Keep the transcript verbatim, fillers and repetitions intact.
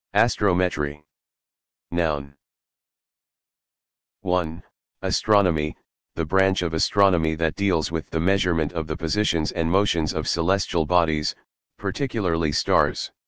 Astrometry. Noun. one. Astronomy, the branch of astronomy that deals with the measurement of the positions and motions of celestial bodies, particularly stars.